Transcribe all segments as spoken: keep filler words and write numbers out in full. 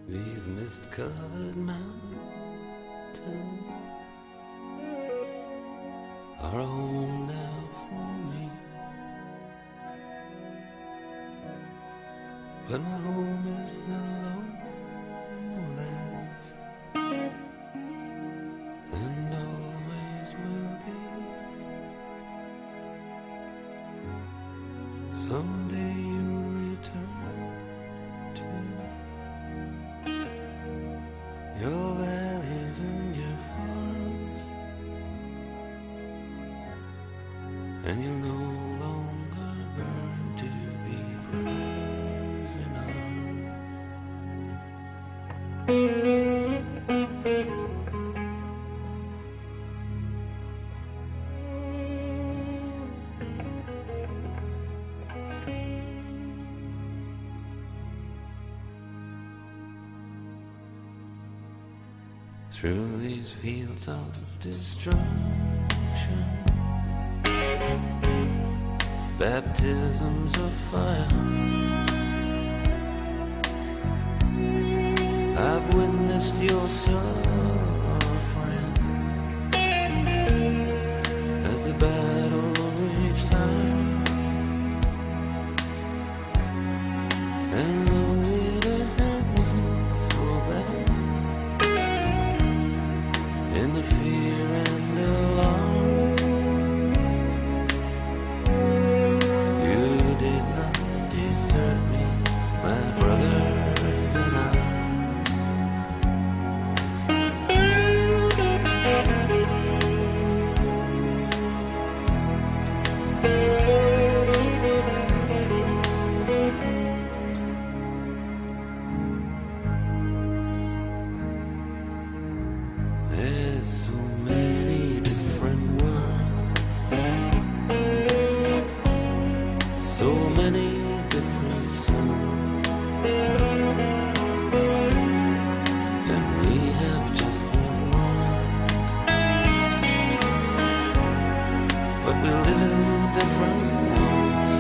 These mist-covered mountains are a home now for me, but my home is the lowlands, and always will be. Someday you'll return to your valleys and your farms, and you'll no longer burn to be brothers in arms. Through these fields of destruction, baptisms of fire, I've witnessed your suffering as the battle raged high, and though it had hurt me so bad, in the fear and alarm, you did not desert me, my brothers in arms. There's so many different worlds, so many different suns, and we have just one world, but we live in different worlds.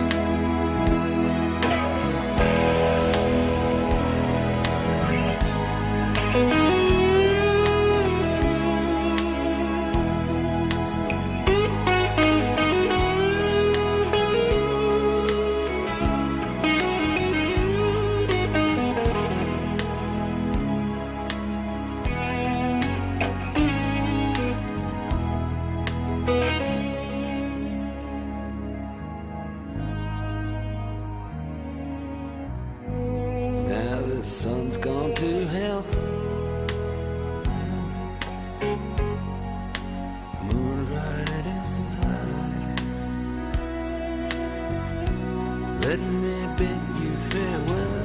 Now the sun's gone to hell, and the moon's riding high. Let me bid you farewell.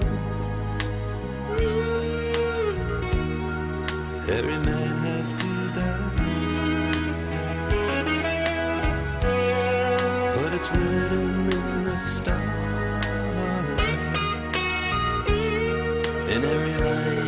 Every man has to die, but it's written in the stars. In every line